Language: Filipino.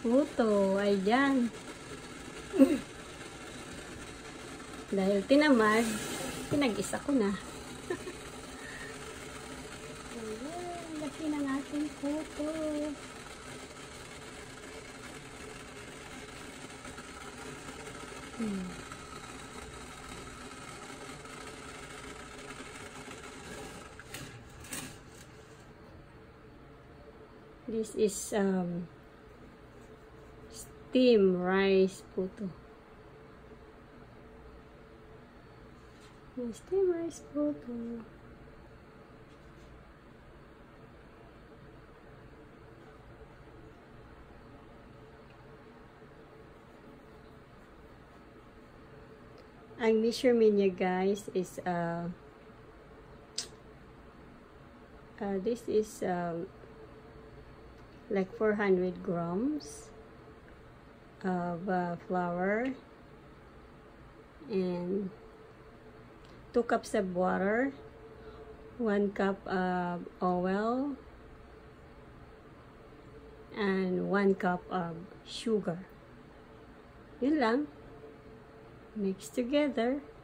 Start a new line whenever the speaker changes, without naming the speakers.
puto. Ayan. Dahil tinamad, pinag-isa ko na. Ayan, laki ng ating puto. This is steam rice puto. Steam rice puto. Ang measurement niya guys is this is like 400 grams of flour and 2 cups of water, 1 cup of oil, and 1 cup of sugar. Yun lang. Mix together.